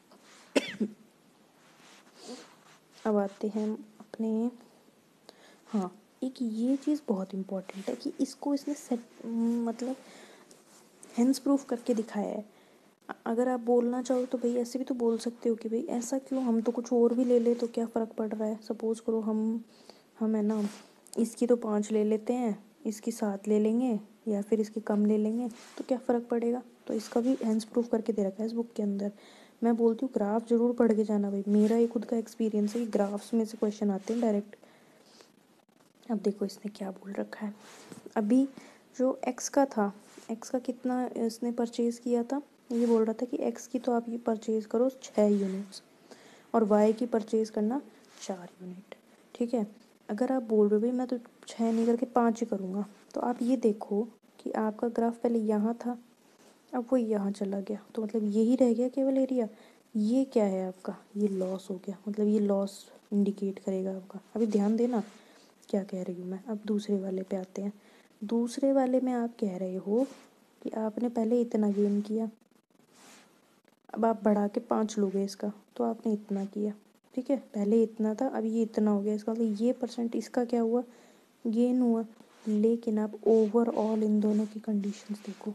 अब आते हैं अपने, हाँ एक ये चीज़ बहुत इम्पोर्टेंट है कि इसको इसने मतलब हेंस प्रूफ करके दिखाया है। अगर आप बोलना चाहो तो भाई ऐसे भी तो बोल सकते हो कि भाई ऐसा क्यों, हम तो कुछ और भी ले ले तो क्या फ़र्क पड़ रहा है। सपोज़ करो हम है ना, इसकी तो 5 ले लेते हैं, इसकी 7 ले लेंगे, या फिर इसकी कम ले लेंगे, तो क्या फ़र्क पड़ेगा। तो इसका भी हैंस प्रूफ करके दे रखा है इस बुक के अंदर। मैं बोलती हूँ ग्राफ ज़रूर पढ़ के जाना भाई, मेरा ये खुद का एक्सपीरियंस है कि ग्राफ्स में से क्वेश्चन आते हैं डायरेक्ट। अब देखो इसने क्या बोल रखा है, अभी जो एक्स का था, एक्स का कितना इसने परचेज़ किया था, ये बोल रहा था कि एक्स की तो आप ये परचेज़ करो 6 यूनिट्स और वाई की परचेज़ करना 4 यूनिट। ठीक है, अगर आप बोल रहे हो भाई मैं तो 6 नहीं करके 5 ही करूँगा, तो आप ये देखो कि आपका ग्राफ पहले यहाँ था, अब वो यहाँ चला गया, तो मतलब यही रह गया केवल एरिया। ये क्या है आपका, ये लॉस हो गया, मतलब ये लॉस इंडिकेट करेगा आपका। अभी ध्यान देना क्या कह रही हूँ मैं। अब दूसरे वाले पे आते हैं। दूसरे वाले में आप कह रहे हो कि आपने पहले इतना गेन किया, अब आप बढ़ा के 5 लोगे इसका, तो आपने इतना किया। ठीक है, पहले इतना था, अब ये इतना हो गया, इसका मतलब ये परसेंट इसका क्या हुआ, गेन हुआ। लेकिन आप ओवरऑल इन दोनों की कंडीशंस देखो,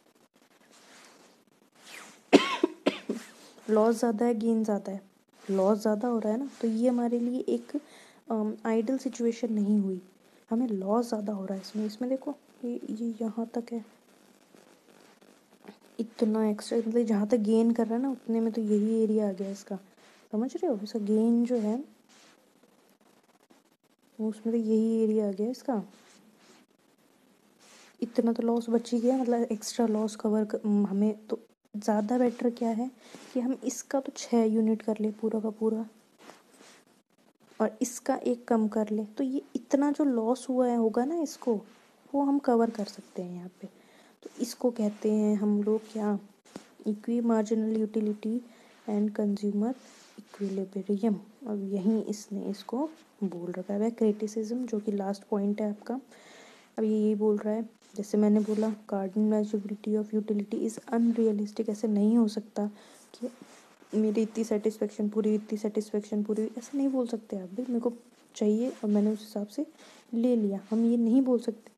लॉस ज़्यादा है गेन ज़्यादा है, लॉस ज़्यादा हो रहा है ना, तो ये हमारे लिए एक आइडल सिचुएशन नहीं हुई, हमें लॉस ज़्यादा हो रहा है इसमें। इसमें देखो ये यहाँ तक है, इतना एक्स्ट्रा, मतलब जहाँ तक गेन कर रहा है ना उतने में तो यही एरिया आ गया इसका, समझ रहे हो? इसका गेन जो है उसमें तो यही एरिया आ गया इसका। इतना तो लॉस बच ही गया, मतलब एक्स्ट्रा लॉस हमें तो ज़्यादा बेटर क्या है कि हम इसका तो 6 यूनिट कर ले पूरा का पूरा और इसका एक कम कर ले, तो ये इतना जो लॉस हुआ है होगा ना इसको, वो हम कवर कर सकते हैं यहाँ पे। तो इसको कहते हैं हम लोग क्या, equi marginal utility and consumer equilibrium. अब यहीं इसने इसको बोल रखा है क्रिटिसिज्म, जो कि लास्ट पॉइंट है आपका। अब ये यही बोल रहा है, जैसे मैंने बोला cardinalizability of utility is unrealistic. ऐसे नहीं हो सकता कि मेरी इतनी सेटिस्फेक्शन पूरी, ऐसे नहीं बोल सकते आप भी, मेरे को चाहिए और मैंने उस हिसाब से ले लिया, हम ये नहीं बोल सकते।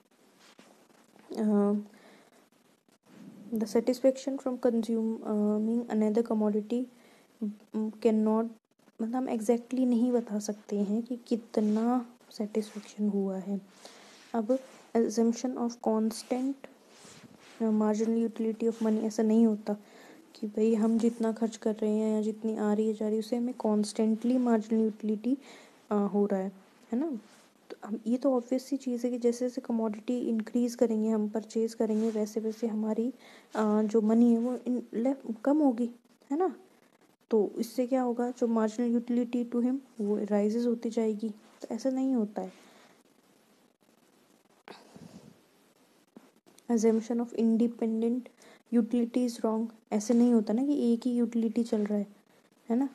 The satisfaction from consuming another commodity can not, मतलब हम एग्जैक्टली नहीं बता सकते हैं कि कितना सेटिस्फेक्शन हुआ है। अब assumption of constant marginal utility of money, ऐसा नहीं होता कि भाई हम जितना खर्च कर रहे हैं या जितनी आ रही है जा रही है उससे हमें कॉन्स्टेंटली मार्जिनल यूटिलिटी हो रहा है ना। तो हम ये तो ऑब्वियस सी चीज़ है कि जैसे जैसे कमोडिटी इंक्रीज़ करेंगे, हम परचेज़ करेंगे, वैसे वैसे हमारी जो मनी है वो कम होगी, है ना। तो इससे क्या होगा, जो मार्जिनल यूटिलिटी टू हिम वो राइजेज होती जाएगी। तो ऐसा नहीं होता है। assumption of independent utility is wrong, ऐसे नहीं होता ना कि एक ही यूटिलिटी चल रहा है ना।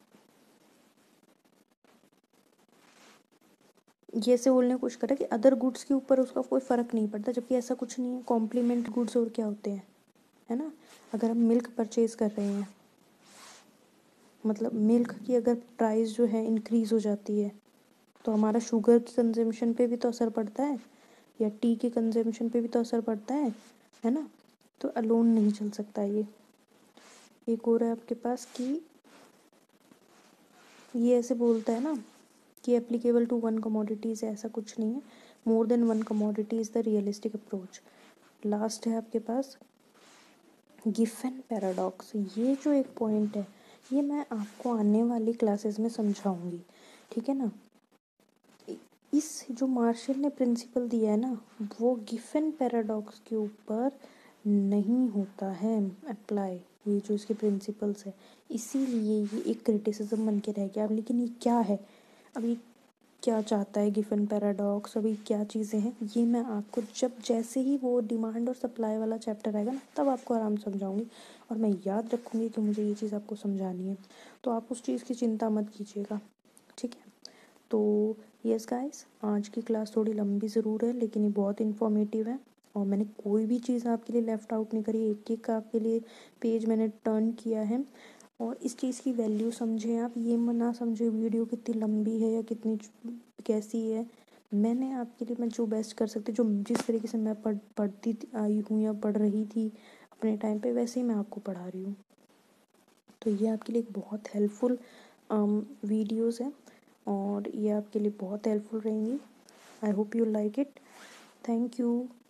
ये ऐसे बोलने की कोशिश करा कि अदर गुड्स के ऊपर उसका कोई फ़र्क नहीं पड़ता, जबकि ऐसा कुछ नहीं है। कॉम्प्लीमेंट गुड्स और क्या होते हैं, है ना। अगर हम मिल्क परचेज़ कर रहे हैं, मतलब मिल्क की अगर प्राइस जो है इंक्रीज़ हो जाती है तो हमारा शुगर की कंजम्पशन पे भी तो असर पड़ता है, या टी के कंजम्पशन पे भी तो असर पड़ता है ना। तो अलोन नहीं चल सकता ये। एक और है आपके पास कि ये ऐसे बोलता है ना कि एप्लीकेबल टू वन कमोडिटीज़, ऐसा कुछ नहीं है। More than one commodity is the realistic approach. Last है आपके पास गिफन पैराडॉक्स। ये जो एक पॉइंट है ये मैं आपको आने वाली क्लासेस में समझाऊंगी, ठीक है ना। इस जो मार्शल ने प्रिंसिपल दिया है ना, वो गिफन पैराडॉक्स के ऊपर नहीं होता है अप्लाई, ये जो इसके प्रिंसिपल्स है। इसीलिए ये एक क्रिटिसिज्म बन के रह गया। अब लेकिन ये क्या है, अब ये क्या चाहता है गिफन पैराडॉक्स, अभी क्या चीज़ें हैं, ये मैं आपको जब जैसे ही वो डिमांड और सप्लाई वाला चैप्टर आएगा ना तब आपको आराम से समझाऊंगी। और मैं याद रखूँगी कि मुझे ये चीज़ आपको समझानी है, तो आप उस चीज़ की चिंता मत कीजिएगा, ठीक है। तो यस गाइस, आज की क्लास थोड़ी लंबी ज़रूर है लेकिन ये बहुत इन्फॉर्मेटिव है और मैंने कोई भी चीज़ आपके लिए लेफ़्ट आउट नहीं करी। एक एक आपके लिए पेज मैंने टर्न किया है और इस चीज़ की वैल्यू समझें आप, ये ना समझे वीडियो कितनी लंबी है या कितनी कैसी है। मैंने आपके लिए मैं जो बेस्ट कर सकती, जो जिस तरीके से मैं पढ़ती आई हूँ या पढ़ रही थी अपने टाइम पे, वैसे ही मैं आपको पढ़ा रही हूँ। तो ये आपके लिए एक बहुत हेल्पफुल वीडियोस हैं और ये आपके लिए बहुत हेल्पफुल रहेंगी। I hope you like it. Thank you.